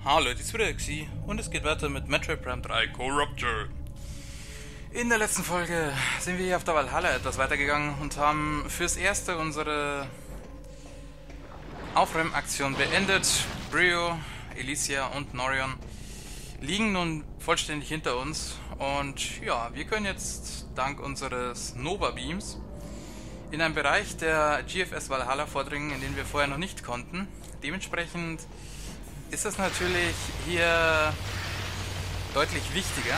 Hallo, das ist wieder Xi und es geht weiter mit Metroid Prime 3 Corruptor. In der letzten Folge sind wir hier auf der Valhalla etwas weitergegangen und haben fürs Erste unsere Aufräumaktion beendet. Brio, Elysia und Norion liegen nun vollständig hinter uns und ja, wir können jetzt dank unseres Nova Beams in einen Bereich der GFS Valhalla vordringen, in den wir vorher noch nicht konnten. Dementsprechend ist das natürlich hier deutlich wichtiger.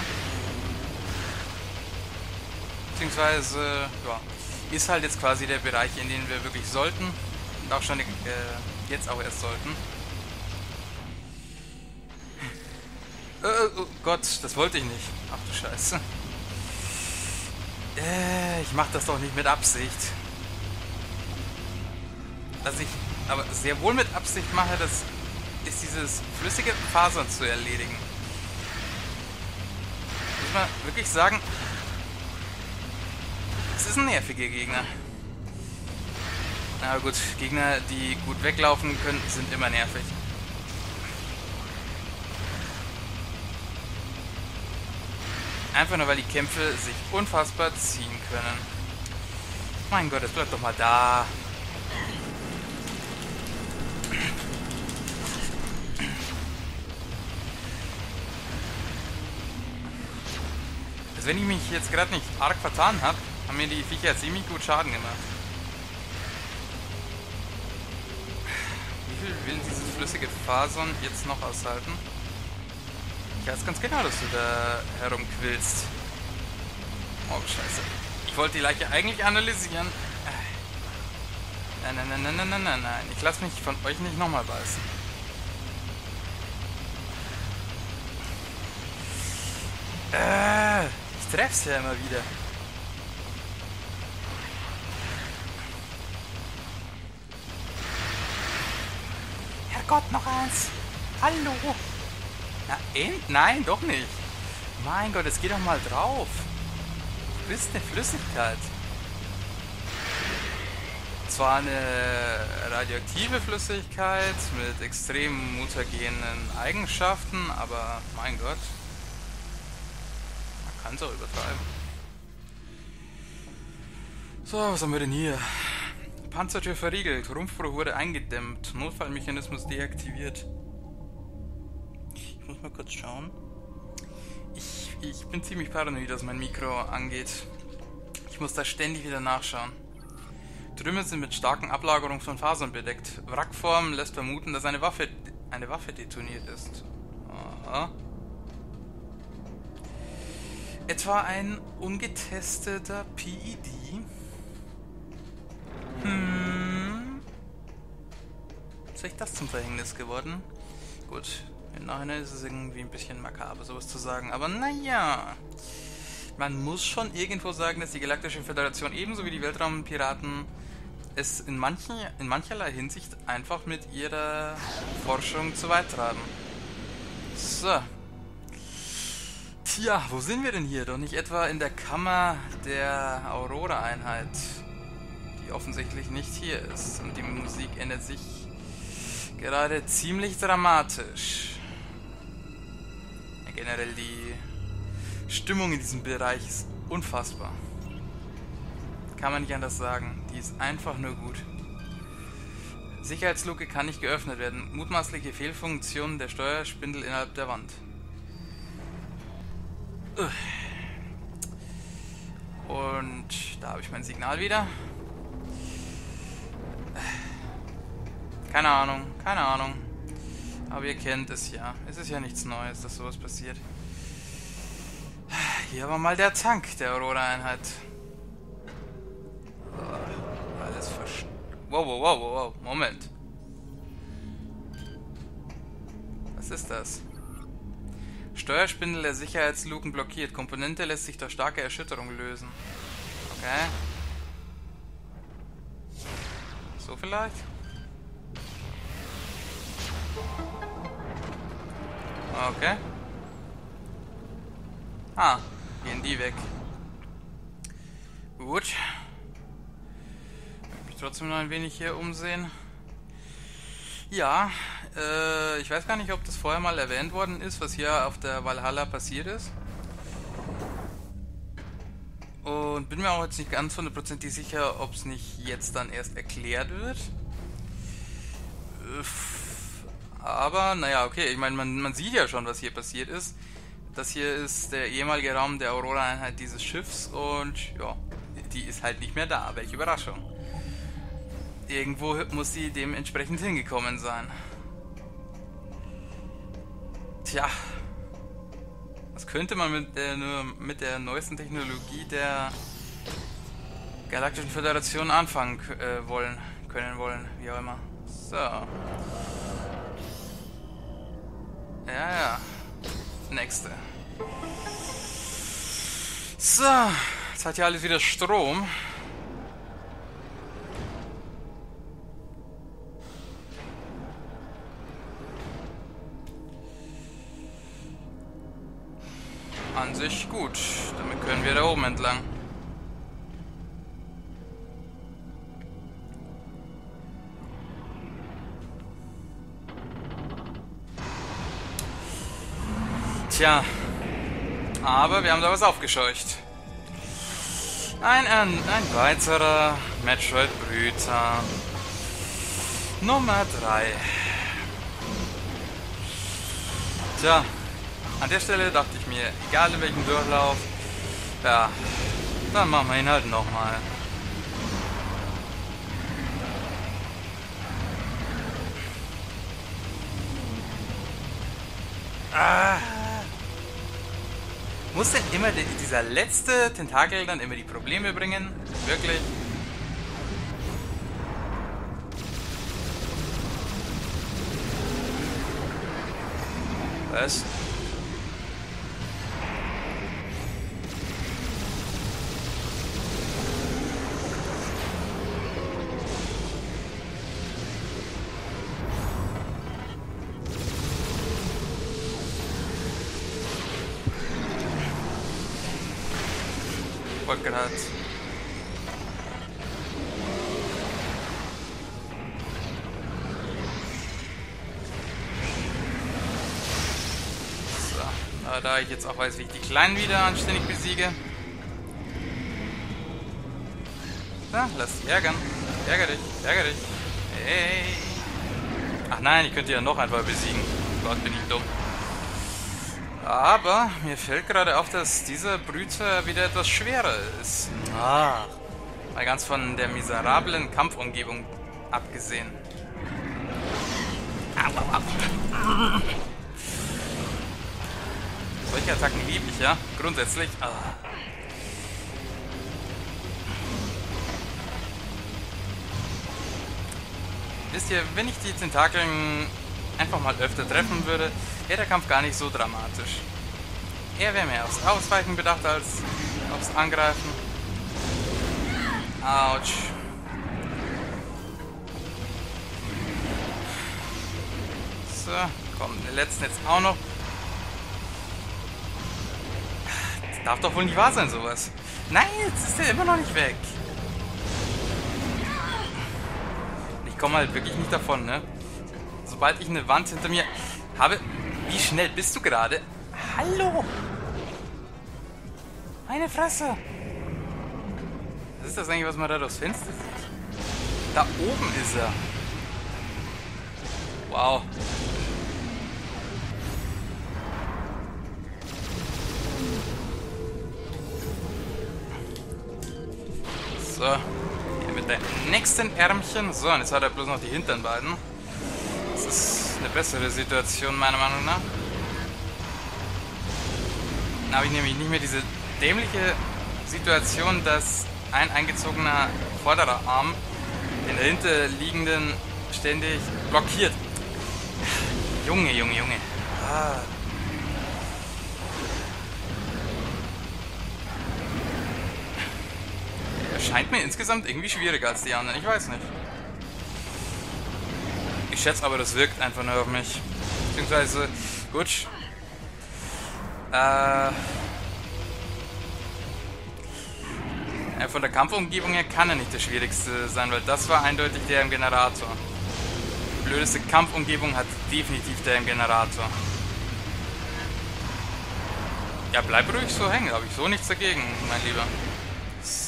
Beziehungsweise, ja, ist halt jetzt quasi der Bereich, in den wir wirklich sollten und auch schon jetzt auch erst sollten. Oh Gott, das wollte ich nicht. Ach du Scheiße. Ich mach das doch nicht mit Absicht. Was ich aber sehr wohl mit Absicht mache, das ist dieses flüssige Fasern zu erledigen. Muss man wirklich sagen, es ist ein nerviger Gegner. Na gut, Gegner, die gut weglaufen können, sind immer nervig. Einfach nur, weil die Kämpfe sich unfassbar ziehen können. Mein Gott, jetzt bleibt doch mal da. Also wenn ich mich jetzt gerade nicht arg vertan habe, haben mir die Viecher ziemlich gut Schaden gemacht. Wie viel will dieses flüssige Fasern jetzt noch aushalten? Ich weiß ganz genau, dass du da herumquillst. Oh, scheiße. Ich wollte die Leiche eigentlich analysieren. Nein, nein, nein, nein, nein, nein, nein, nein. Ich lasse mich von euch nicht nochmal beißen. Ich treff's ja immer wieder. Herrgott, noch eins. Hallo. Na, nein, doch nicht. Mein Gott, jetzt geh doch mal drauf. Du bist eine Flüssigkeit. Zwar eine radioaktive Flüssigkeit mit extrem mutagenen Eigenschaften, aber mein Gott. Man kann es auch übertreiben. So, was haben wir denn hier? Panzertür verriegelt, Rumpfbruch wurde eingedämmt, Notfallmechanismus deaktiviert. Ich muss mal kurz schauen. Ich bin ziemlich paranoid, was mein Mikro angeht. Ich muss da ständig wieder nachschauen. Trümmer sind mit starken Ablagerungen von Fasern bedeckt. Wrackform lässt vermuten, dass eine Waffe detoniert ist. Aha. Etwa ein ungetesteter PED? Ist euch das zum Verhängnis geworden? Gut. Im Nachhinein ist es irgendwie ein bisschen makaber, sowas zu sagen, aber naja. Man muss schon irgendwo sagen, dass die Galaktische Föderation ebenso wie die Weltraumpiraten es in mancherlei Hinsicht einfach mit ihrer Forschung zu weit treiben. So. Tja, wo sind wir denn hier? Doch nicht etwa in der Kammer der Aurora-Einheit, die offensichtlich nicht hier ist. Und die Musik ändert sich gerade ziemlich dramatisch. Generell die Stimmung in diesem Bereich ist unfassbar. Kann man nicht anders sagen. Die ist einfach nur gut. Sicherheitsluke kann nicht geöffnet werden. Mutmaßliche Fehlfunktion der Steuerspindel innerhalb der Wand. Und da habe ich mein Signal wieder. Keine Ahnung, keine Ahnung. Aber ihr kennt es ja. Es ist ja nichts Neues, dass sowas passiert. Hier war mal der Tank der Aurora-Einheit. Alles wow, Moment. Was ist das? Steuerspindel der Sicherheitsluken blockiert. Komponente lässt sich durch starke Erschütterung lösen. Okay. So vielleicht? Okay. Ah, gehen die weg. Gut. Ich muss mich trotzdem noch ein wenig hier umsehen. Ja, ich weiß gar nicht, ob das vorher mal erwähnt worden ist, was hier auf der Valhalla passiert ist. Und bin mir auch jetzt nicht ganz hundertprozentig sicher, ob es nicht jetzt dann erst erklärt wird. Aber, naja, okay, ich meine, man sieht ja schon, was hier passiert ist. Das hier ist der ehemalige Raum der Aurora-Einheit dieses Schiffs und ja, die ist halt nicht mehr da. Welche Überraschung. Irgendwo muss sie dementsprechend hingekommen sein. Tja, was könnte man mit der neuesten Technologie der Galaktischen Föderation anfangen wollen, wie auch immer. So. Ja. Nächste. So, jetzt hat ja alles wieder Strom. An sich gut. Damit können wir da oben entlang. Tja, aber wir haben da was aufgescheucht. Ein weiterer Metroid-Brüter. Nummer 3. Tja, an der Stelle dachte ich mir, egal in welchem Durchlauf, ja, dann machen wir ihn halt nochmal. Muss denn immer dieser letzte Tentakel dann immer die Probleme bringen? Wirklich? Was? Gerade. So, da ich jetzt auch weiß, wie ich die Kleinen wieder anständig besiege. So, lass dich ärgern. Ärger dich, ärger dich. Hey. Ach nein, ich könnte ja noch einfach besiegen. Gott, bin ich dumm. Aber mir fällt gerade auf, dass dieser Brüter wieder etwas schwerer ist. Ah. Mal ganz von der miserablen Kampfumgebung abgesehen. Au, au, au. Solche Attacken liebe ich, ja? Grundsätzlich. Ah. Wisst ihr, wenn ich die Tentakeln einfach mal öfter treffen würde, wäre der Kampf gar nicht so dramatisch. Er wäre mehr aufs Ausweichen bedacht als aufs Angreifen. Autsch. So, komm, den letzten jetzt auch noch. Das darf doch wohl nicht wahr sein, sowas. Nein, jetzt ist er immer noch nicht weg. Ich komme halt wirklich nicht davon, ne? Sobald ich eine Wand hinter mir habe... Wie schnell bist du gerade? Hallo! Meine Fresse! Was ist das eigentlich, was man da durchs Fenster sieht? Da oben ist er. Wow. So. Hier mit deinem nächsten Ärmchen. So, und jetzt hat er bloß noch die hinteren beiden. Das ist eine bessere Situation, meiner Meinung nach. Dann habe ich nämlich nicht mehr diese dämliche Situation, dass ein eingezogener vorderer Arm den dahinterliegenden ständig blockiert. Junge. Ah. Er scheint mir insgesamt irgendwie schwieriger als die anderen, ich weiß nicht. Ich schätze aber, das wirkt einfach nur auf mich. Beziehungsweise, gut. Von der Kampfumgebung her kann er nicht der schwierigste sein, weil das war eindeutig der im Generator. blödeste Kampfumgebung hat definitiv der Generator. Ja, bleib ruhig so hängen, habe ich so nichts dagegen, mein Lieber. So.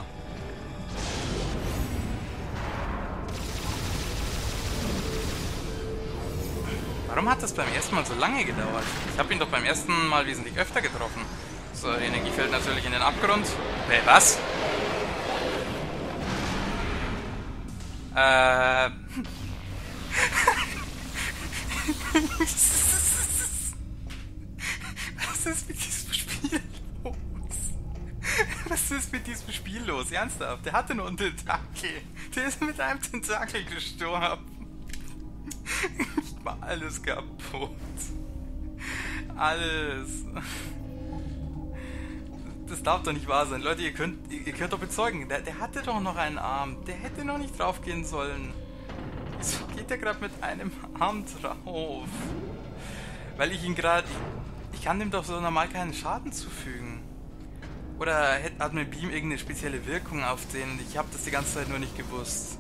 Warum hat das beim ersten Mal so lange gedauert? Ich habe ihn doch beim ersten Mal wesentlich öfter getroffen. So, die Energie fällt natürlich in den Abgrund. Hey, was? Was ist mit diesem Spiel los? Was ist mit diesem Spiel los? Ernsthaft? Der hatte nur einen Tentakel. Der ist mit einem Tentakel gestorben. War alles kaputt. Alles. Das darf doch nicht wahr sein. Leute, ihr könnt doch bezeugen, der hatte doch noch einen Arm. Der hätte noch nicht drauf gehen sollen. Wieso geht der gerade mit einem Arm drauf? Weil ich ihn gerade... Ich kann dem doch so normal keinen Schaden zufügen. Oder hat mein Beam irgendeine spezielle Wirkung auf den? Ich habe das die ganze Zeit nur nicht gewusst.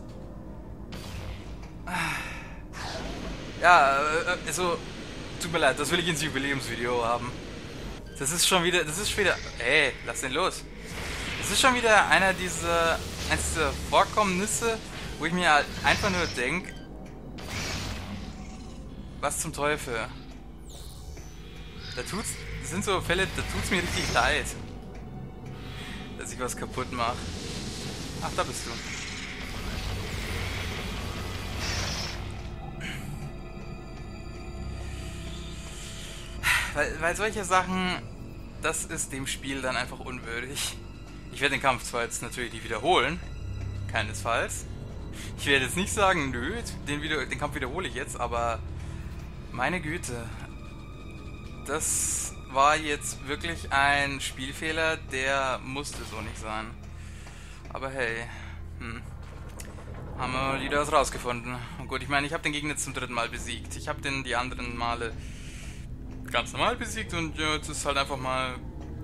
Ja, also... Tut mir leid, das will ich ins Jubiläumsvideo haben. Das ist schon wieder... Ey, lass den los. Das ist schon wieder eines dieser Vorkommnisse, wo ich mir halt einfach nur denke... Was zum Teufel? Das sind so Fälle, da tut's mir richtig leid. Dass ich was kaputt mache. Ach, da bist du. Weil solche Sachen, das ist dem Spiel dann einfach unwürdig. Ich werde den Kampf zwar jetzt natürlich nicht wiederholen, keinesfalls. Ich werde jetzt nicht sagen, nö, den Kampf wiederhole ich jetzt, aber meine Güte, das war jetzt wirklich ein Spielfehler, der musste so nicht sein. Aber hey, haben wir wieder was rausgefunden. Und gut, ich meine, ich habe den Gegner zum 3. Mal besiegt. Ich habe den die anderen Male ganz normal besiegt und ja, jetzt ist halt einfach mal...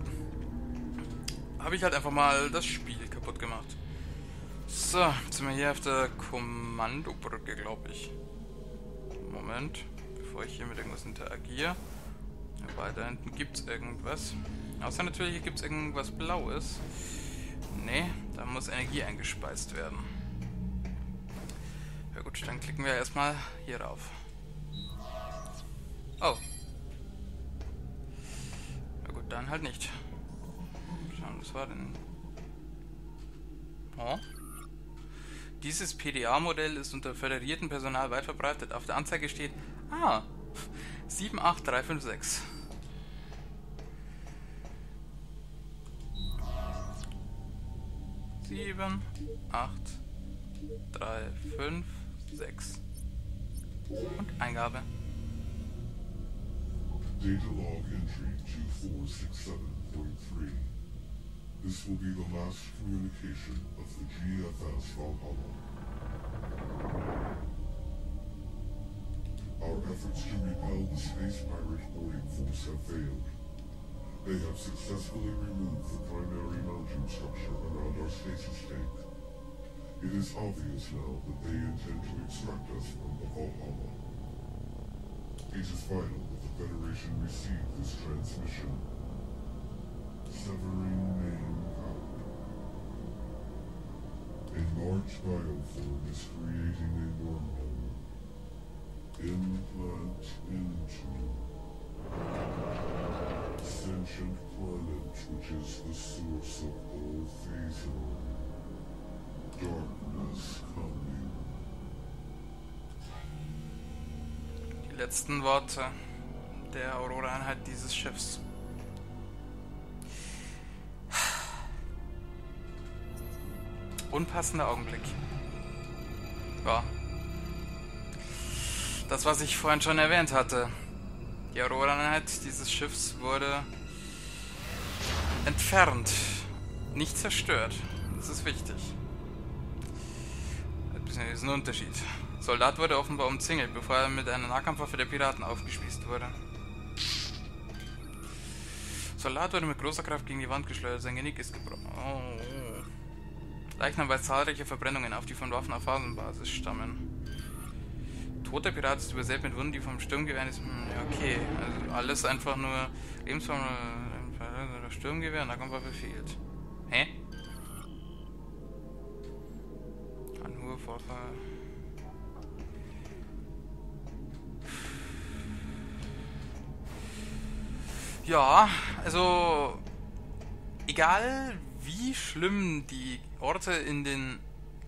Habe ich halt einfach mal das Spiel kaputt gemacht. So, jetzt sind wir hier auf der Kommandobrücke, glaube ich. Moment, bevor ich hier mit irgendwas interagiere. Ja, da hinten gibt es irgendwas. Außer natürlich, hier gibt es irgendwas Blaues. Nee, da muss Energie eingespeist werden. Ja gut, dann klicken wir erstmal hier rauf. Oh. Ja gut, dann halt nicht. Schauen, was war denn? Oh. Dieses PDA-Modell ist unter föderiertem Personal weit verbreitet. Auf der Anzeige steht 78356. Sieben, 8, 3, 5, 6. Und Eingabe. Data log entry 2467.3. This will be the last communication of the GFS Valhalla. Our efforts to repel the space pirate boarding force have failed. They have successfully removed the primary mounting structure around our stasis tank. It is obvious now that they intend to extract us from the Valhalla. It is vital that the Federation receive this transmission. Severing main power. A large bioform is creating a wormhole. Implant into sentient planet which is the source of all Phasor. Darkness coming. Die letzten Worte der Aurora-Einheit dieses Schiffs. Unpassender Augenblick. Ja. Das, was ich vorhin schon erwähnt hatte. Die Aurora-Einheit dieses Schiffs wurde entfernt. Nicht zerstört. Das ist wichtig. Das ist ein Unterschied. Soldat wurde offenbar umzingelt, bevor er mit einer Nahkampfwaffe der Piraten aufgespießt wurde. Soldat wurde mit großer Kraft gegen die Wand geschleudert, sein Genick ist gebrochen. Oh. Leichnam weist zahlreiche Verbrennungen auf, die von Waffen auf Phasenbasis stammen. Toter Pirat ist übersät mit Wunden, die vom Sturmgewehr ist. Ja, okay. Also alles einfach nur Lebensform oder Sturmgewehr, Nahkampfwaffe fehlt. Hä? Anhur, Vorfall. Ja, also egal wie schlimm die Orte in den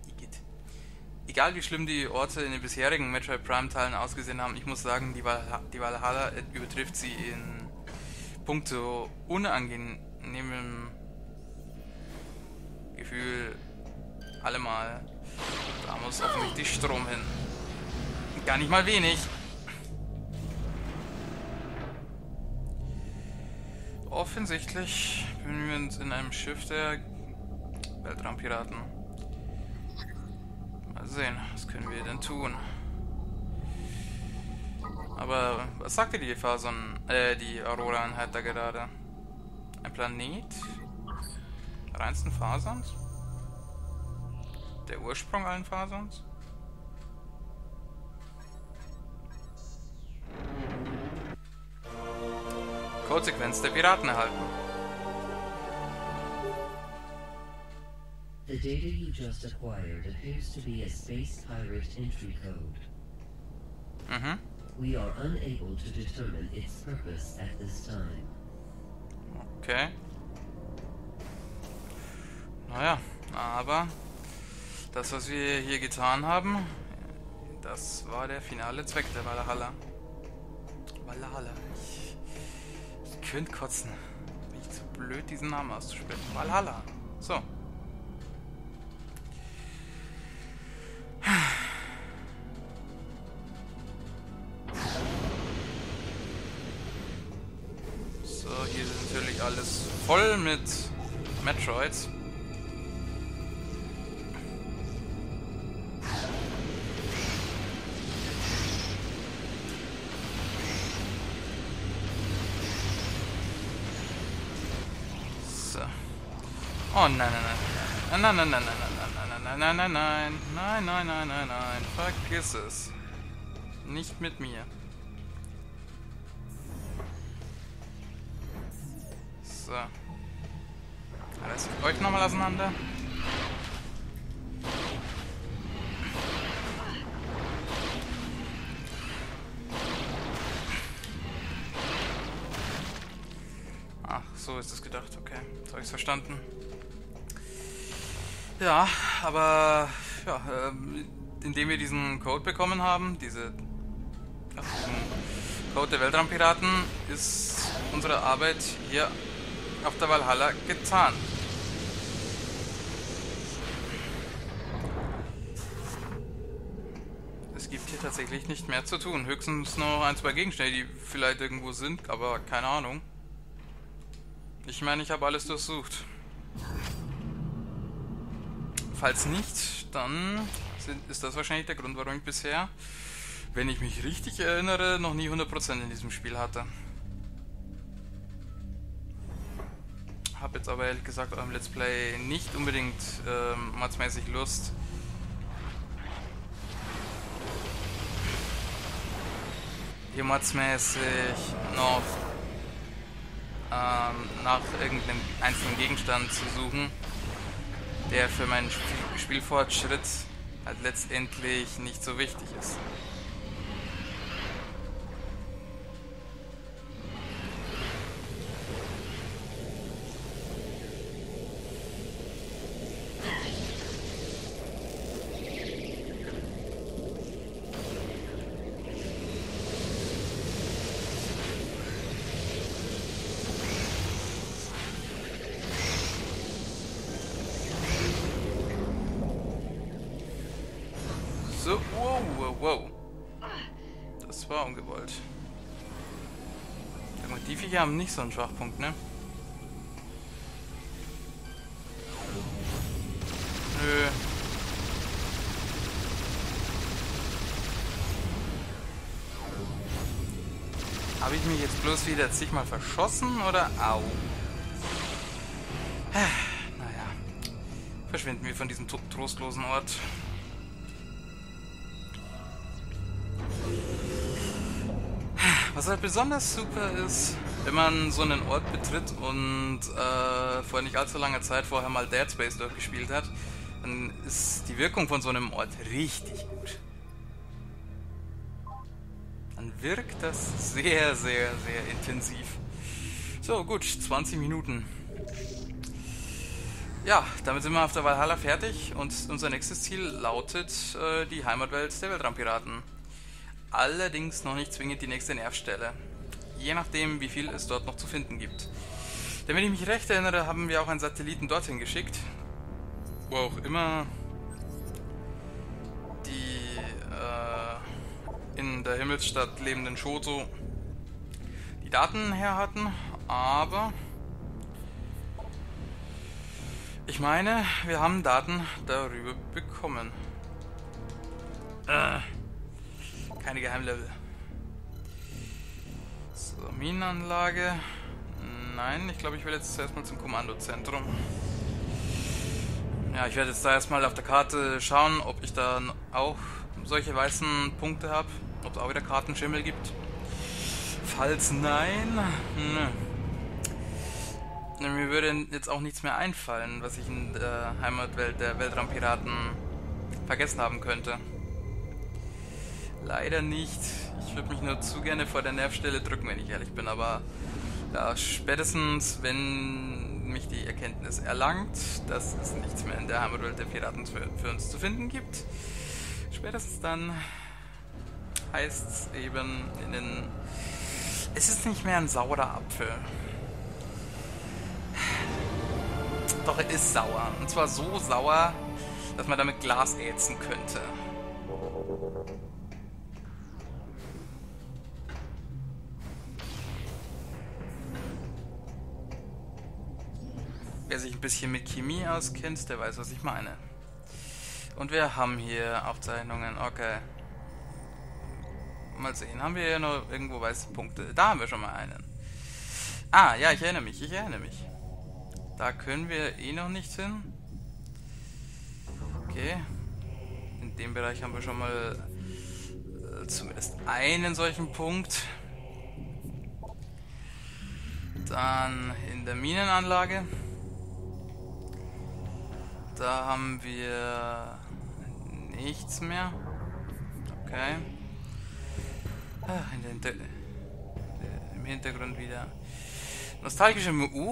bisherigen Metroid Prime Teilen ausgesehen haben, ich muss sagen, die Valhalla übertrifft sie in puncto unangenehmem Gefühl allemal. Da muss offensichtlich Strom hin. Gar nicht mal wenig. Offensichtlich befinden wir uns in einem Schiff der Weltraumpiraten. Mal sehen, was können wir denn tun? Aber was sagte die die Aurora-Einheit da gerade? Ein Planet? Reinsten Phasons? Der Ursprung allen Phasons? Codesequenz der Piraten erhalten. The data you just acquired appears to be a space pirate entry code. Mhm. We are unable to determine its purpose at this time. Okay. Naja, aber das, was wir hier getan haben, das war der finale Zweck der Valhalla. Valhalla. Ich könnte kotzen. Bin ich zu blöd, diesen Namen auszusprechen. Valhalla. So. So, hier ist natürlich alles voll mit Metroids. Oh nein, nein, nein. Nein, nein, nein, nein, nein, nein, nein, nein, nein, nein, nein, nein, nein, nein, vergiss es. Nicht mit mir. So. Reiß ich euch nochmal auseinander. Ach, so ist es gedacht, okay. Jetzt habe ich es verstanden. Ja, aber ja, indem wir diesen Code bekommen haben, diesen Code der Weltraumpiraten, ist unsere Arbeit hier auf der Valhalla getan. Es gibt hier tatsächlich nicht mehr zu tun. Höchstens noch ein, zwei Gegenstände, die vielleicht irgendwo sind, aber keine Ahnung. Ich meine, ich habe alles durchsucht. Falls nicht, dann ist das wahrscheinlich der Grund, warum ich bisher, wenn ich mich richtig erinnere, noch nie 100% in diesem Spiel hatte. Habe jetzt aber ehrlich gesagt eurem Let's Play nicht unbedingt modsmäßig Lust, hier modsmäßig noch nach irgendeinem einzelnen Gegenstand zu suchen, der für meinen Spielfortschritt halt letztendlich nicht so wichtig ist. So, wow. Das war ungewollt. Die Viecher haben nicht so einen Schwachpunkt, ne? Nö. Habe ich mich jetzt bloß wieder zigmal verschossen oder au? Naja. Verschwinden wir von diesem trostlosen Ort. Was halt besonders super ist, wenn man so einen Ort betritt und vor nicht allzu langer Zeit vorher mal Dead Space durchgespielt hat, dann ist die Wirkung von so einem Ort richtig gut. Dann wirkt das sehr, sehr, sehr intensiv. So, gut, 20 Minuten. Ja, damit sind wir auf der Valhalla fertig und unser nächstes Ziel lautet die Heimatwelt der Weltraumpiraten. Allerdings noch nicht zwingend die nächste Nervstelle. Je nachdem, wie viel es dort noch zu finden gibt. Denn wenn ich mich recht erinnere, haben wir auch einen Satelliten dorthin geschickt. Wo auch immer die in der Himmelsstadt lebenden Shoto die Daten her hatten. Aber ich meine, wir haben Daten darüber bekommen. Keine Geheimlevel. So, Minenanlage. Nein, ich glaube, ich will jetzt erstmal zum Kommandozentrum. Ja, ich werde jetzt da erstmal auf der Karte schauen, ob ich da auch solche weißen Punkte habe. Ob es auch wieder Kartenschimmel gibt. Falls nein, mir würde jetzt auch nichts mehr einfallen, was ich in der Heimatwelt der Weltraumpiraten vergessen haben könnte. Leider nicht. Ich würde mich nur zu gerne vor der Nervstelle drücken, wenn ich ehrlich bin, aber ja, spätestens, wenn mich die Erkenntnis erlangt, dass es nichts mehr in der Heimatwelt der Piraten für uns zu finden gibt, spätestens dann heißt es eben es ist nicht mehr ein saurer Apfel. Doch er ist sauer. Und zwar so sauer, dass man damit Glas ätzen könnte. Wer sich ein bisschen mit Chemie auskennt, der weiß, was ich meine. Und wir haben hier Aufzeichnungen. Okay. Mal sehen. Haben wir hier noch irgendwo weiße Punkte? Da haben wir schon mal einen. Ah, ja, ich erinnere mich. Da können wir eh noch nicht hin. Okay. In dem Bereich haben wir schon mal zumindest einen solchen Punkt. Dann in der Minenanlage. Da haben wir nichts mehr. Okay. Im Hintergrund wieder nostalgische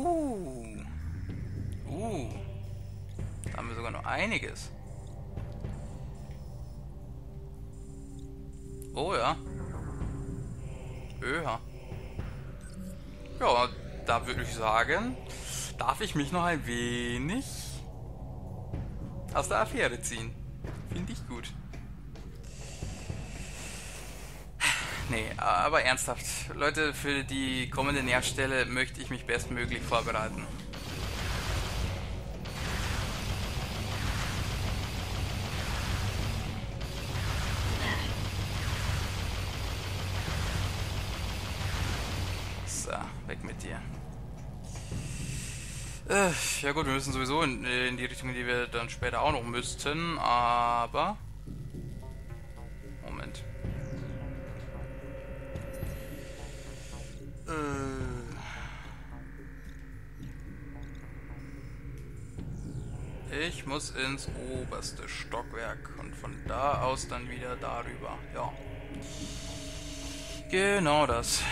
da haben wir sogar noch einiges. Oh ja. Ja, da würde ich sagen, darf ich mich noch ein wenig aus der Affäre ziehen. Finde ich gut. Nee, aber ernsthaft. Leute, für die kommende Nervstelle möchte ich mich bestmöglich vorbereiten. So, weg mit dir. Ja gut, wir müssen sowieso in die Richtung, die wir dann später auch noch müssten, aber... Moment. Ich muss ins oberste Stockwerk und von da aus dann wieder darüber. Ja. Genau das.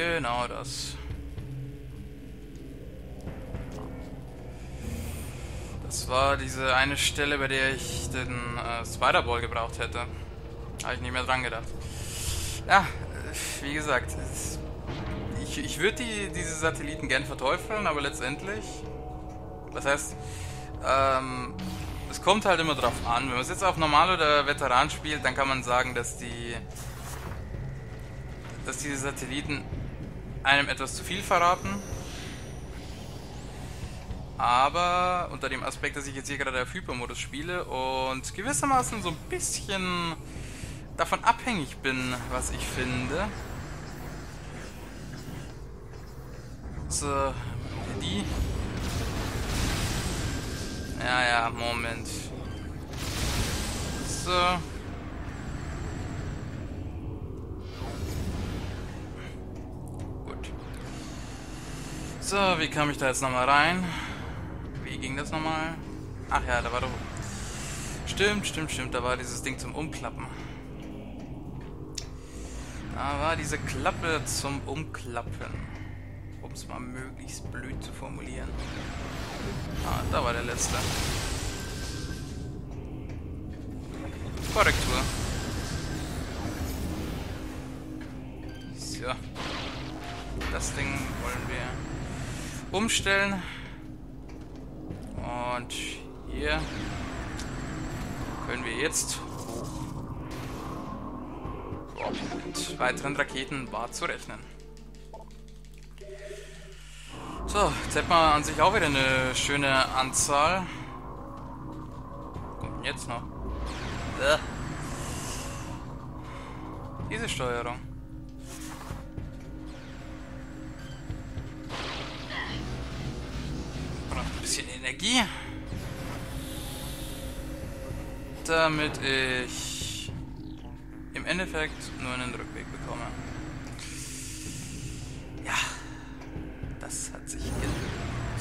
Das war diese eine Stelle, bei der ich den Spider-Ball gebraucht hätte. Habe ich nicht mehr dran gedacht. Ja, wie gesagt, ich würde diese Satelliten gern verteufeln, aber letztendlich, das heißt, es kommt halt immer drauf an. Wenn man es jetzt auf Normal oder Veteran spielt, dann kann man sagen, dass diese Satelliten einem etwas zu viel verraten. Aber unter dem Aspekt, dass ich jetzt hier gerade auf Hypermodus spiele und gewissermaßen so ein bisschen davon abhängig bin, was ich finde. So, die. Ja, Moment. So. So, wie kam ich da jetzt nochmal rein? Wie ging das nochmal? Ach ja, da war doch... Stimmt, da war dieses Ding zum Umklappen. Da war diese Klappe zum Umklappen. Um es mal möglichst blöd zu formulieren. Ah, da war der letzte. Korrektur. So. Das Ding wollen wir umstellen. Und hier können wir jetzt mit weiteren Raketen war zu rechnen. So, jetzt hätten wir an sich auch wieder eine schöne Anzahl. Kommt denn jetzt noch? Diese Steuerung. Braucht ein bisschen Energie. Damit ich im Endeffekt nur einen Rückweg bekomme. Ja, das hat sich gelohnt.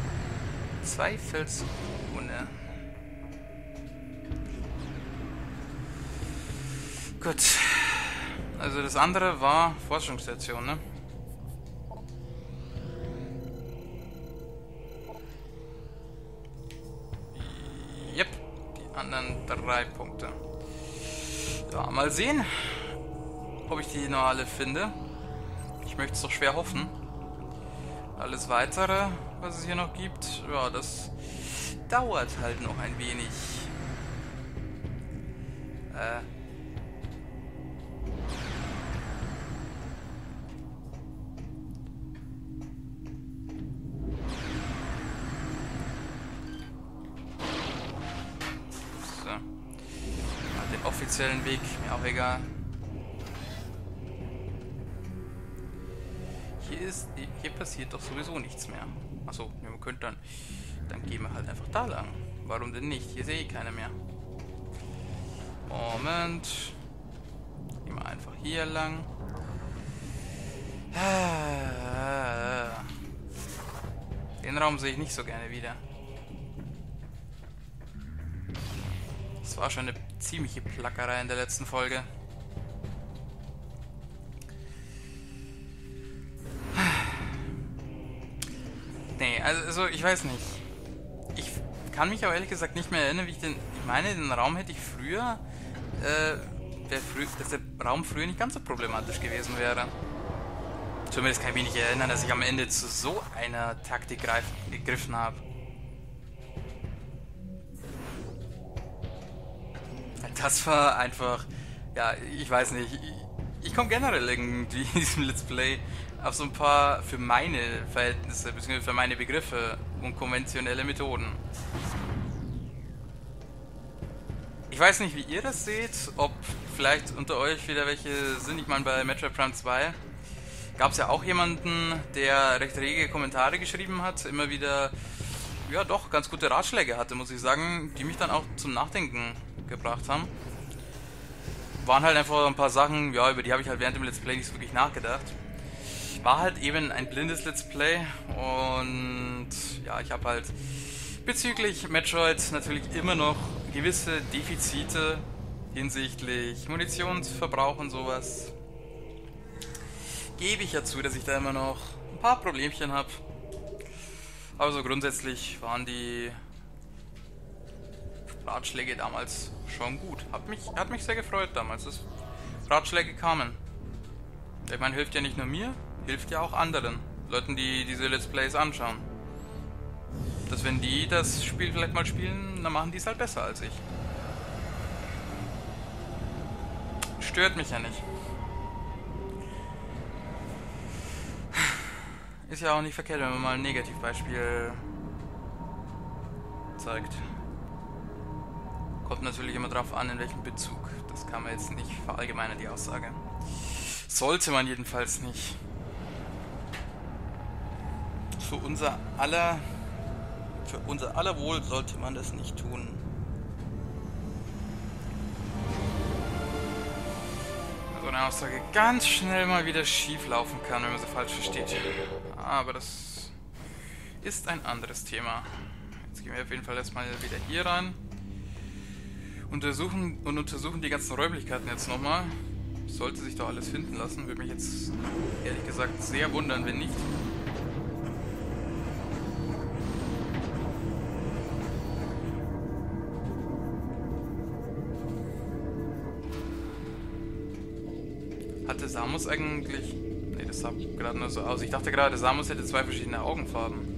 Zweifelsohne. Gut. Also das andere war Forschungsstation, ne? Yep. Die anderen 3 Punkte. Ja, mal sehen, ob ich die noch alle finde. Ich möchte es doch schwer hoffen. Alles Weitere, was es hier noch gibt, ja, das dauert halt noch ein wenig. So. Den offiziellen Weg, mir auch egal. Hier passiert doch sowieso nichts mehr. Achso, ja, man könnte dann gehen wir halt einfach da lang. Warum denn nicht? Hier sehe ich keine mehr. Moment. Gehen wir einfach hier lang. Den Raum sehe ich nicht so gerne wieder. Das war schon eine ziemliche Plackerei in der letzten Folge. Nee, also ich weiß nicht. Ich kann mich aber ehrlich gesagt nicht mehr erinnern, wie ich den... Ich meine, den Raum hätte ich früher... dass der Raum früher nicht ganz so problematisch gewesen wäre. Zumindest kann ich mich nicht erinnern, dass ich am Ende zu so einer Taktik gegriffen habe. Das war einfach... Ja, ich weiß nicht. Ich komme generell irgendwie in diesem Let's Play auf so ein paar für meine Verhältnisse, beziehungsweise für meine Begriffe unkonventionelle Methoden. Ich weiß nicht, wie ihr das seht, ob vielleicht unter euch wieder welche sind. Ich meine, bei Metroid Prime 2 gab es ja auch jemanden, der recht rege Kommentare geschrieben hat, immer wieder, ja doch, ganz gute Ratschläge hatte, muss ich sagen, die mich dann auch zum Nachdenken gebracht haben. Waren halt einfach ein paar Sachen, ja, über die habe ich halt während dem Let's Play nicht so wirklich nachgedacht. War halt eben ein blindes Let's Play und ja, ich habe halt bezüglich Metroid natürlich immer noch gewisse Defizite hinsichtlich Munitionsverbrauch und sowas. Gebe ich ja zu, dass ich da immer noch ein paar Problemchen habe. Aber so grundsätzlich waren die Ratschläge damals schon gut. Hat mich sehr gefreut damals, dass Ratschläge kamen. Ich meine, hilft ja nicht nur mir, hilft ja auch anderen Leuten, die diese Let's Plays anschauen. Dass wenn die das Spiel vielleicht mal spielen, dann machen die es halt besser als ich. Stört mich ja nicht. Ist ja auch nicht verkehrt, wenn man mal ein Negativbeispiel zeigt. Kommt natürlich immer drauf an, in welchem Bezug. Das kann man jetzt nicht verallgemeinern, die Aussage. Sollte man jedenfalls nicht. Für unser aller Wohl sollte man das nicht tun. Also eine Aussage ganz schnell mal wieder schief laufen kann, wenn man sie falsch versteht. Aber das ist ein anderes Thema. Jetzt gehen wir auf jeden Fall erstmal wieder hier rein. Untersuchen die ganzen Räumlichkeiten jetzt nochmal. Sollte sich doch alles finden lassen. Würde mich jetzt ehrlich gesagt sehr wundern, wenn nicht. Hatte Samus eigentlich... Ne, das sah gerade nur so aus. Ich dachte gerade, Samus hätte zwei verschiedene Augenfarben.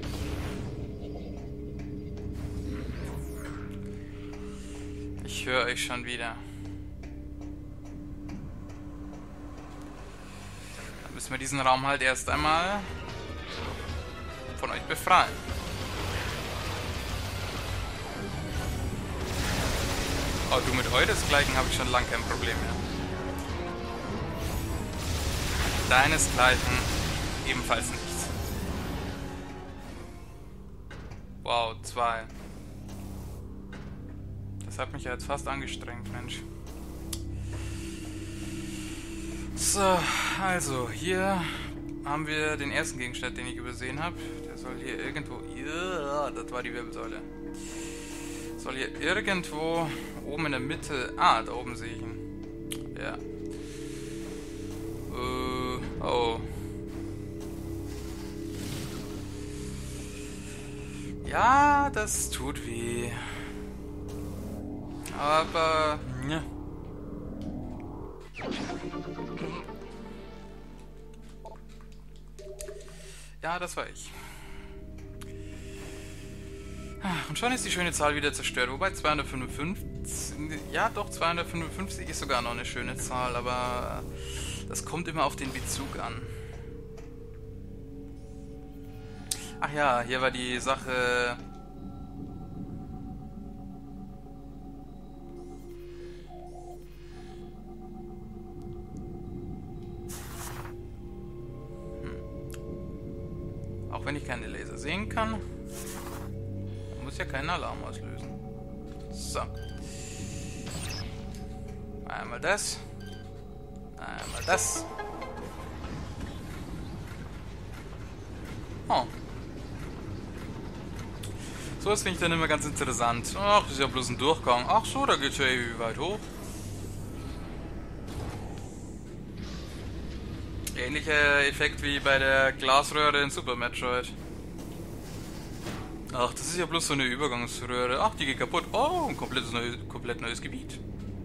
Ich höre euch schon wieder. Dann müssen wir diesen Raum halt erst einmal von euch befreien. Oh, du mit euresgleichen habe ich schon lange kein Problem mehr. Deinesgleichen ebenfalls nichts. Wow, 2. Das hat mich ja jetzt fast angestrengt, Mensch. So, also hier haben wir den ersten Gegenstand, den ich übersehen habe. Der soll hier irgendwo... Ja, das war die Wirbelsäule. Soll hier irgendwo oben in der Mitte... Ah, da oben sehe ich ihn. Ja. Oh. Ja, das tut weh. Aber... Ja. Ja, das war ich. Und schon ist die schöne Zahl wieder zerstört. Wobei 255... Ja, doch, 255 ist sogar noch eine schöne Zahl, aber... Das kommt immer auf den Bezug an. Ach ja, hier war die Sache... Auch wenn ich keine Laser sehen kann, muss ja keinen Alarm auslösen. So. Einmal das. Einmal das. Oh. So, das finde ich dann immer ganz interessant. Ach, das ist ja bloß ein Durchgang. Ach so, da geht's ja ewig weit hoch. Ähnlicher Effekt wie bei der Glasröhre in Super Metroid. Ach, das ist ja bloß so eine Übergangsröhre. Ach, die geht kaputt. Oh, ein komplett neues Gebiet.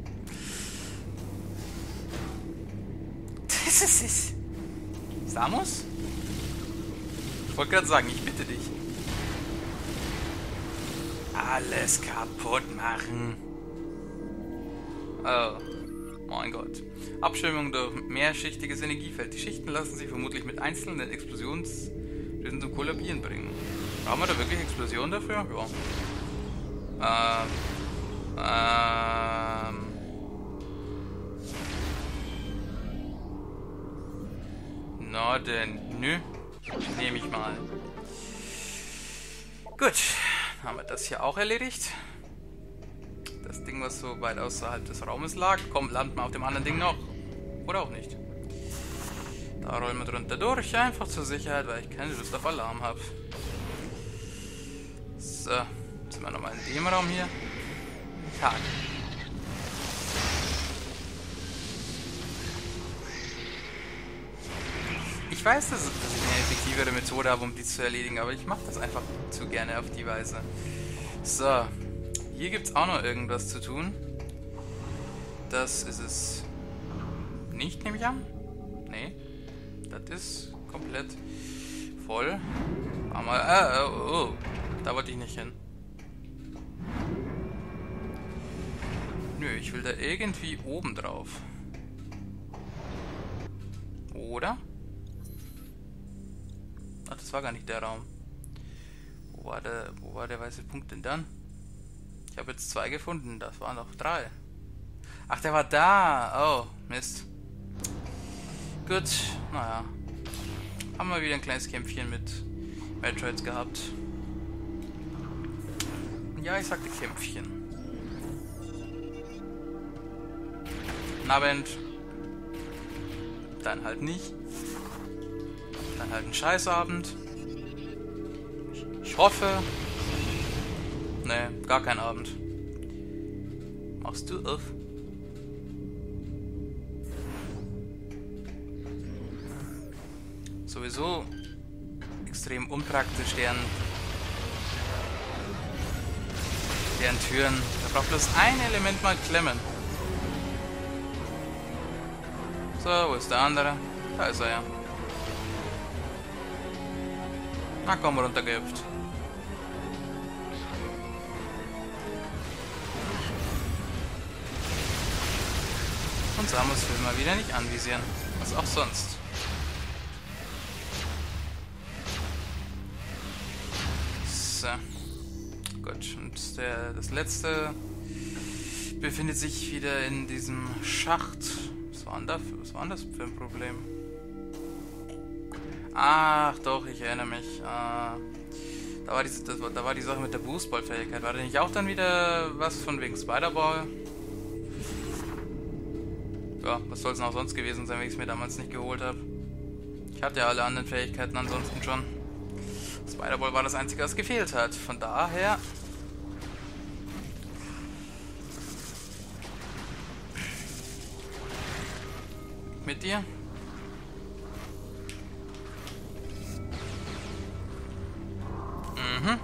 Das ist es. Samus? Ich wollte gerade sagen, ich bitte dich. Alles kaputt machen. Oh. Mein Gott. Abschirmung durch mehrschichtiges Energiefeld. Die Schichten lassen sich vermutlich mit einzelnen Explosionsstößen zum Kollabieren bringen. Brauchen wir da wirklich Explosionen dafür? Ja. Na denn, nö. Nehme ich mal. Gut. Haben wir das hier auch erledigt. Das Ding, was so weit außerhalb des Raumes lag. Komm, landen wir auf dem anderen Ding noch. Oder auch nicht. Da rollen wir drunter durch. Einfach zur Sicherheit, weil ich keine Lust auf Alarm habe. So. Jetzt sind wir nochmal in dem Raum hier. Tag. Ich weiß, dass ich eine effektivere Methode habe, um die zu erledigen, aber ich mache das einfach zu gerne auf die Weise. So. Hier gibt es auch noch irgendwas zu tun. Das ist es nicht, nehme ich an. Nee. Das ist komplett voll. Oh. Da wollte ich nicht hin. Nö, ich will da irgendwie oben drauf. Oder? Ach, das war gar nicht der Raum. Wo war der weiße Punkt denn dann? Ich habe jetzt 2 gefunden, das waren noch 3. Ach, der war da. Oh, Mist. Gut, naja. Haben wir wieder ein kleines Kämpfchen mit Metroids gehabt. Ja, ich sagte Kämpfchen. Guten Abend. Dann halt nicht. Dann halt ein Scheißabend. Ich hoffe... Nee, gar kein Abend. Machst du auf? Sowieso extrem unpraktisch, deren Türen. Da braucht bloß ein Element mal klemmen. So, wo ist der andere? Da ist er ja. Na komm, runtergehüpft. Und Samus will mal wieder nicht anvisieren. Was auch sonst. So. Gut, und das letzte befindet sich wieder in diesem Schacht. Was war denn das für ein Problem? Ach doch, ich erinnere mich. Da war die Sache mit der Boostball-Fähigkeit. War da nicht auch dann wieder was von wegen Spider-Ball? Ja, was soll es noch sonst gewesen sein, wenn ich es mir damals nicht geholt habe? Ich hatte ja alle anderen Fähigkeiten ansonsten schon. Spider-Ball war das einzige, was gefehlt hat. Von daher... Mit dir? Mhm.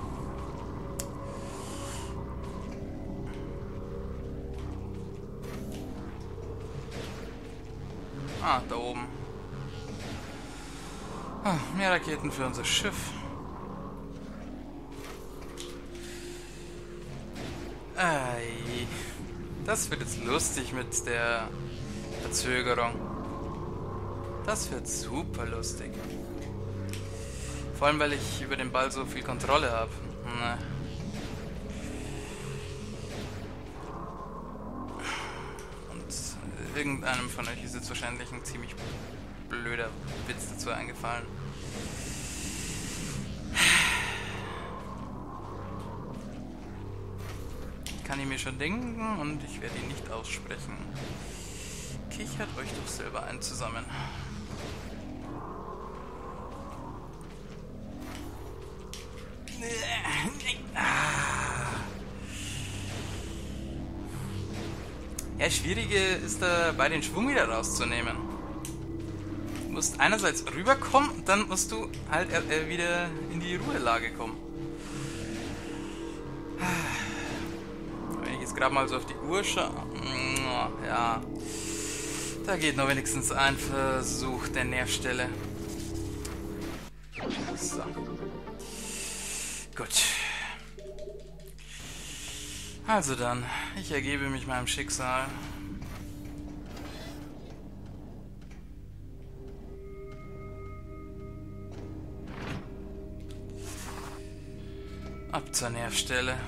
Ah, da oben. Ah, mehr Raketen für unser Schiff. Ei. Das wird jetzt lustig mit der Verzögerung. Das wird super lustig. Vor allem, weil ich über den Ball so viel Kontrolle habe. Und irgendeinem von euch ist jetzt wahrscheinlich ein ziemlich blöder Witz dazu eingefallen. Kann ich mir schon denken und ich werde ihn nicht aussprechen. Kichert euch doch selber ein zusammen. Ja, Schwierige ist dabei, den Schwung wieder rauszunehmen. Du musst einerseits rüberkommen und dann musst du halt wieder in die Ruhelage kommen. Wenn ich jetzt gerade mal so auf die Uhr schaue, ja, da geht noch wenigstens ein Versuch der Nervstelle. So. Gut. Also dann, ich ergebe mich meinem Schicksal. Ab zur Nervstelle.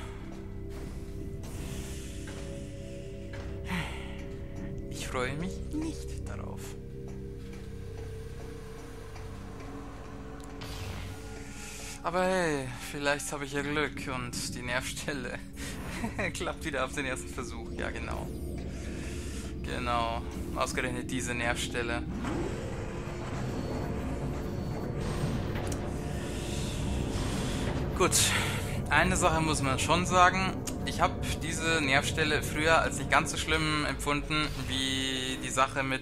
Ich freue mich nicht darauf. Aber hey, vielleicht habe ich ja Glück und die Nervstelle klappt wieder auf den ersten Versuch. Ja, genau. Genau. Ausgerechnet diese Nervstelle. Gut. Eine Sache muss man schon sagen. Ich habe diese Nervstelle früher als nicht ganz so schlimm empfunden wie die Sache mit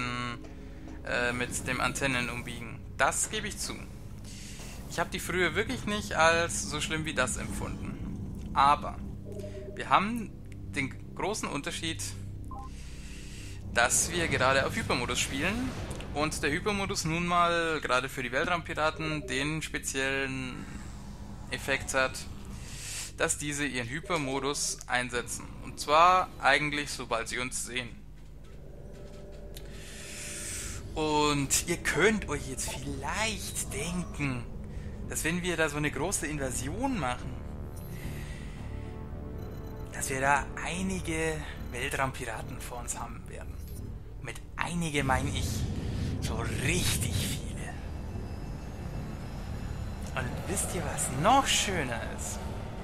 dem Antennenumbiegen. Das gebe ich zu. Ich habe die früher wirklich nicht als so schlimm wie das empfunden. Aber wir haben den großen Unterschied, dass wir gerade auf Hypermodus spielen und der Hypermodus nun mal gerade für die Weltraumpiraten den speziellen Effekt hat, dass diese ihren Hypermodus einsetzen. Und zwar eigentlich sobald sie uns sehen. Und ihr könnt euch jetzt vielleicht denken, dass wenn wir da so eine große Invasion machen, dass wir da einige Weltraumpiraten vor uns haben werden. Mit einige meine ich so richtig viele. Und wisst ihr, was noch schöner ist?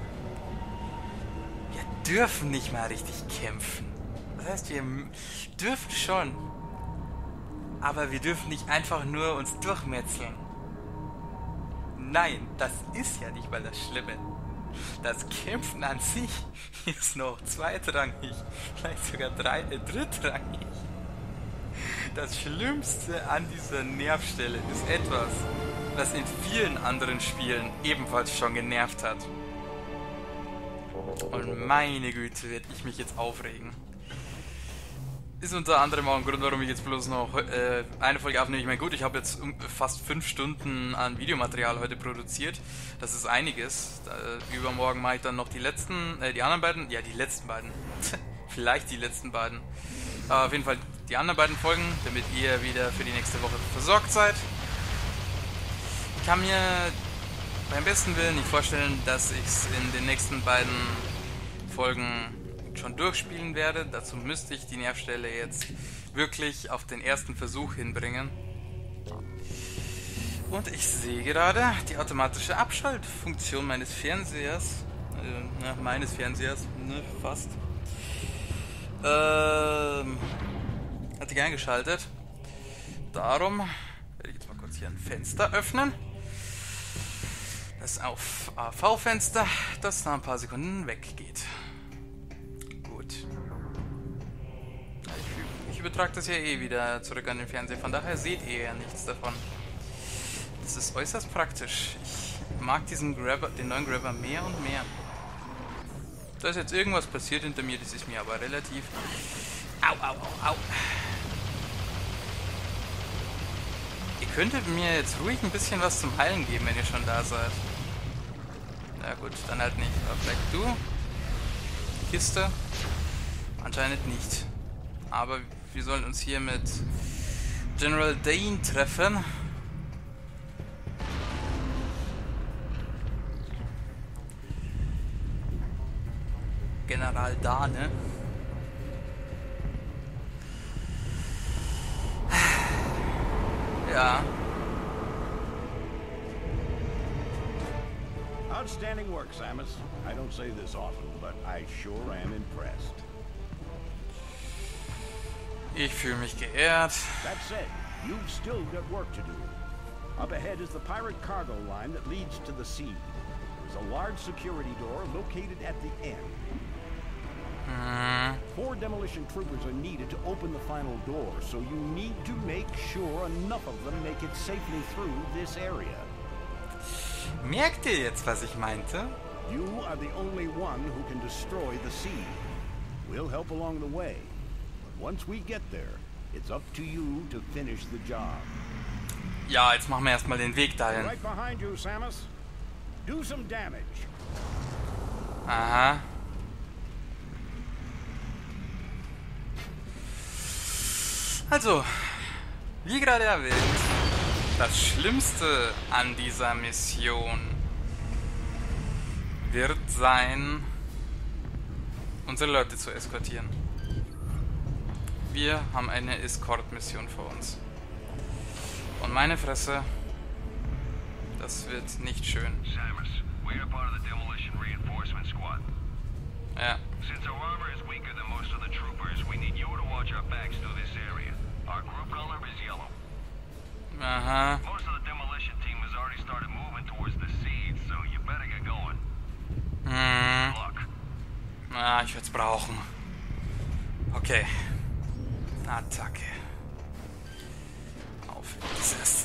Wir dürfen nicht mal richtig kämpfen. Das heißt, wir dürfen schon, aber wir dürfen nicht einfach nur uns durchmetzeln. nein, das ist ja nicht mal das Schlimme. Das Kämpfen an sich ist noch zweitrangig, vielleicht sogar drittrangig. Das Schlimmste an dieser Nervstelle ist etwas, was in vielen anderen Spielen ebenfalls schon genervt hat. Und meine Güte, werde ich mich jetzt aufregen. Ist unter anderem auch ein Grund, warum ich jetzt bloß noch eine Folge aufnehme. Ich meine, gut, ich habe jetzt fast 5 Stunden an Videomaterial heute produziert. Das ist einiges. Übermorgen mache ich dann noch die anderen beiden. Ja, die letzten beiden. Vielleicht die letzten beiden. Aber auf jeden Fall die anderen beiden Folgen, damit ihr wieder für die nächste Woche versorgt seid. Ich kann mir beim besten Willen nicht vorstellen, dass ich es in den nächsten beiden Folgen schon durchspielen werde. Dazu müsste ich die Nervstelle jetzt wirklich auf den ersten Versuch hinbringen. Und ich sehe gerade die automatische Abschaltfunktion meines Fernsehers. Meines Fernsehers, ne, fast. Hat sich eingeschaltet. Darum werde ich jetzt mal kurz hier ein Fenster öffnen. Das auf AV-Fenster, das nach ein paar Sekunden weggeht. Gut. Ich übertrage das ja eh wieder zurück an den Fernseher, von daher seht ihr ja nichts davon. Das ist äußerst praktisch. Ich mag diesen Grabber, den neuen Grabber mehr und mehr. Da ist jetzt irgendwas passiert hinter mir, das ist mir aber relativ... Au, au, au, au. Ihr könntet mir jetzt ruhig ein bisschen was zum Heilen geben, wenn ihr schon da seid. Na gut, dann halt nicht. Aber vielleicht du? Kiste? Anscheinend nicht. Aber wir sollen uns hier mit General Dane treffen. General Dane. Ja. Outstanding work, Samus. I don't say this often, but I sure am impressed. Ich fühle mich geehrt. That said, you've still got work to do. Up ahead is the pirate cargo line that leads to the sea. There's a large security door located at the end. 4 demolition troopers are needed to open the final door, so you need to make sure enough of them make it safely through this area. Merkt ihr jetzt, was ich meinte? You are the only one who can destroy the sea. We'll help along the way. But once we get there, it's up to you to finish the job. Ja, jetzt machen wir erstmal den Weg dahin. Right behind you, Samus. Do some damage. Aha. Also, wie gerade erwähnt, das Schlimmste an dieser Mission wird sein, unsere Leute zu eskortieren. Wir haben eine Escort-Mission vor uns. Und meine Fresse, das wird nicht schön. Samus, we are part of the demolition reinforcement squad. Ja. Since our armor is weaker than most of the troopers, we need you to watch our backs through this area. Our group color is yellow. Aha. Most of the demolition team has already started moving towards the seeds, so you better get going. Luck. Ah, ich werde es brauchen. Okay. Attacke. Auf dieses.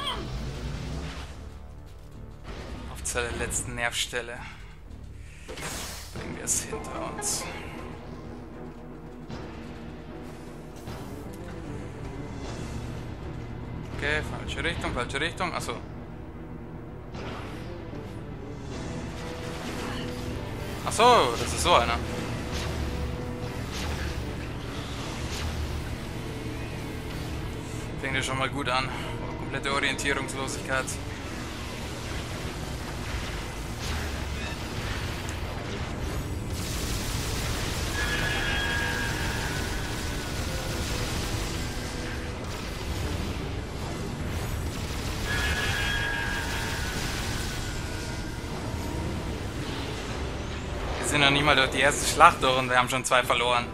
Auf zur letzten Nervstelle. Bringen wir es hinter uns. Okay, falsche Richtung, falsche Richtung. Achso. Achso, das ist so einer. Fängt ja schon mal gut an. Komplette Orientierungslosigkeit. Wir sind noch nicht mal durch die erste Schlacht durch und wir haben schon 2 verloren.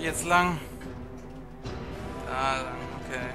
geht's lang? Da lang, okay.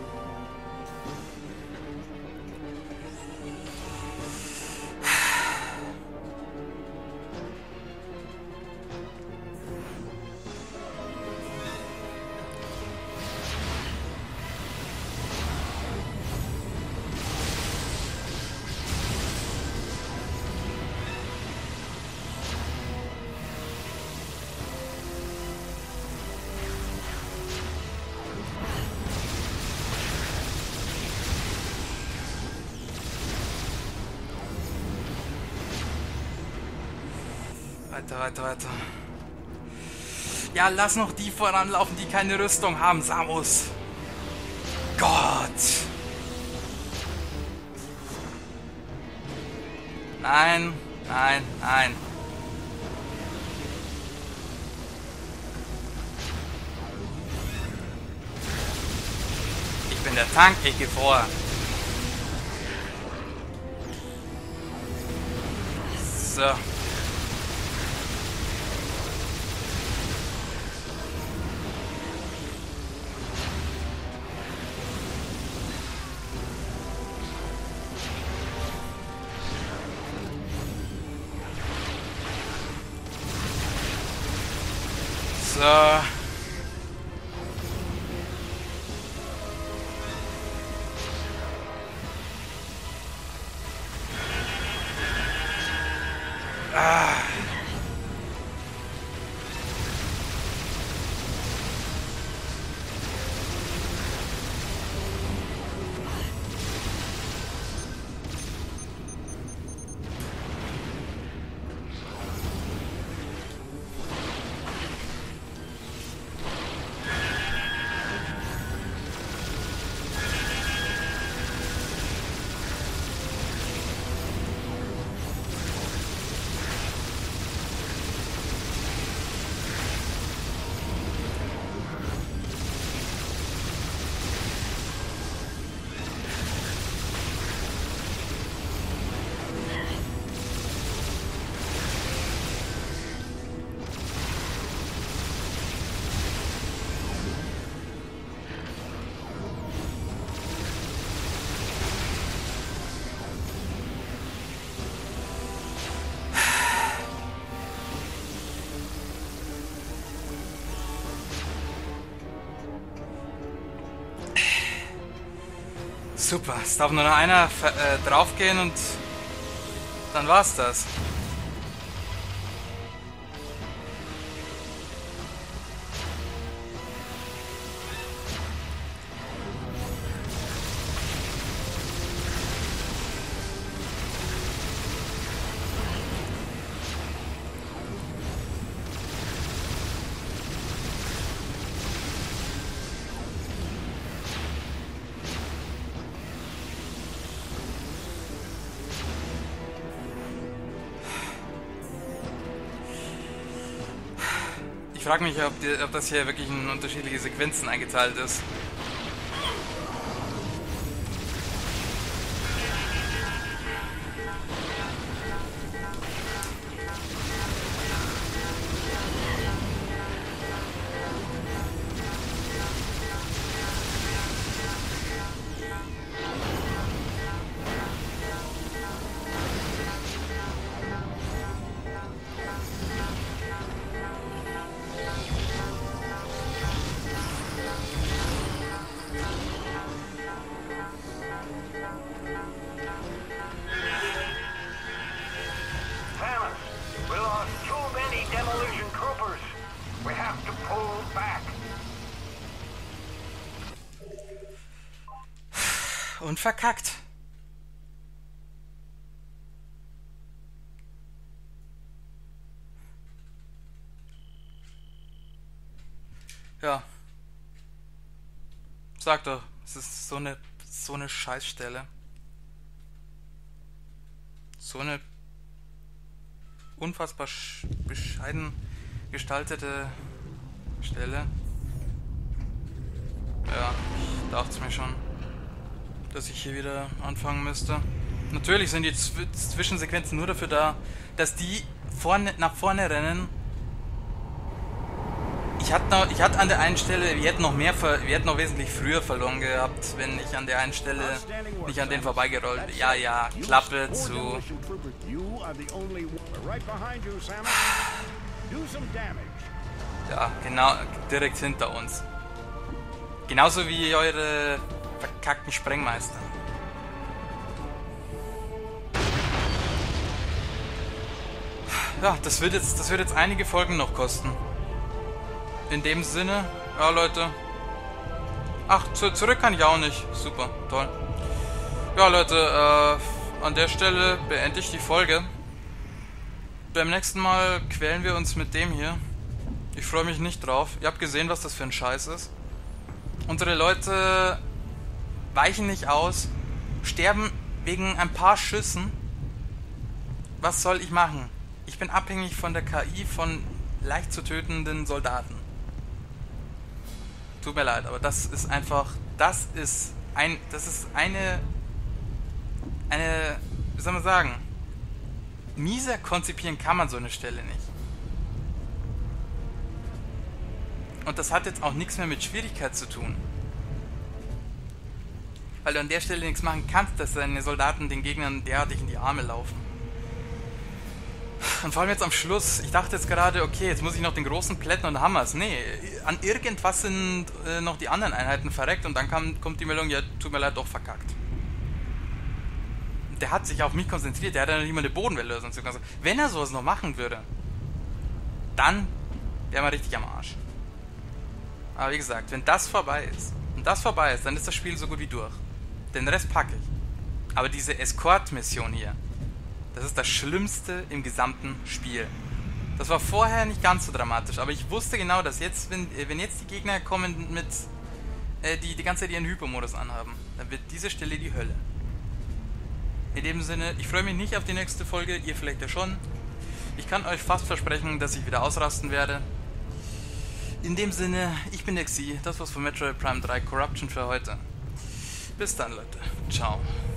Weiter. Ja, lass noch die voranlaufen, die keine Rüstung haben, Samus. Gott. Nein. Ich bin der Tank, ich gehe vor. So. So. Super, es darf nur noch einer draufgehen und dann war's das. Ich frage mich, ob das hier wirklich in unterschiedliche Sequenzen eingeteilt ist. Und verkackt. Ja. Sag doch, es ist so eine Scheißstelle. So eine unfassbar bescheiden gestaltete Stelle. Ja, ich dachte es mir schon, dass ich hier wieder anfangen müsste. Natürlich sind die Zwischensequenzen nur dafür da, dass die nach vorne rennen. Ich hatte an der einen Stelle, wir hätten noch wesentlich früher verloren gehabt, wenn ich an der einen Stelle nicht an den vorbeigerollt. Ja, Klappe zu. Ja, genau, direkt hinter uns. Genauso wie eure verkackten Sprengmeister. Ja, das wird jetzt einige Folgen noch kosten. In dem Sinne, ja Leute. Ach, zurück kann ich auch nicht. Super, toll. Ja Leute, an der Stelle beende ich die Folge. Beim nächsten Mal quälen wir uns mit dem hier. Ich freue mich nicht drauf. Ihr habt gesehen, was das für ein Scheiß ist. Unsere Leute weichen nicht aus, sterben wegen ein paar Schüssen. Was soll ich machen? Ich bin abhängig von der KI von leicht zu tötenden Soldaten. Tut mir leid, aber das ist einfach, wie soll man sagen, mieser konzipieren kann man so eine Stelle nicht. Und das hat jetzt auch nichts mehr mit Schwierigkeit zu tun. Weil du an der Stelle nichts machen kannst, dass deine Soldaten den Gegnern derartig in die Arme laufen. Und vor allem jetzt am Schluss, ich dachte jetzt gerade, okay, jetzt muss ich noch den großen plätten und Hammers. Nee, an irgendwas sind noch die anderen Einheiten verreckt und dann kommt die Meldung, ja, tut mir leid, doch verkackt. Der hat sich auf mich konzentriert, der hat ja noch nicht mal eine Bodenwelllösung zu können. Wenn er sowas noch machen würde, dann wäre man richtig am Arsch. Aber wie gesagt, wenn das vorbei ist, dann ist das Spiel so gut wie durch. Den Rest packe ich. Aber diese Escort-Mission hier, das ist das Schlimmste im gesamten Spiel. Das war vorher nicht ganz so dramatisch, aber ich wusste genau, dass jetzt, wenn jetzt die Gegner kommen mit, die ganze Zeit ihren Hypermodus anhaben, dann wird diese Stelle die Hölle. In dem Sinne, ich freue mich nicht auf die nächste Folge, ihr vielleicht ja schon. Ich kann euch fast versprechen, dass ich wieder ausrasten werde. In dem Sinne, ich bin der Xi, das war's von Metroid Prime 3 Corruption für heute. Bis dann, Leute. Ciao.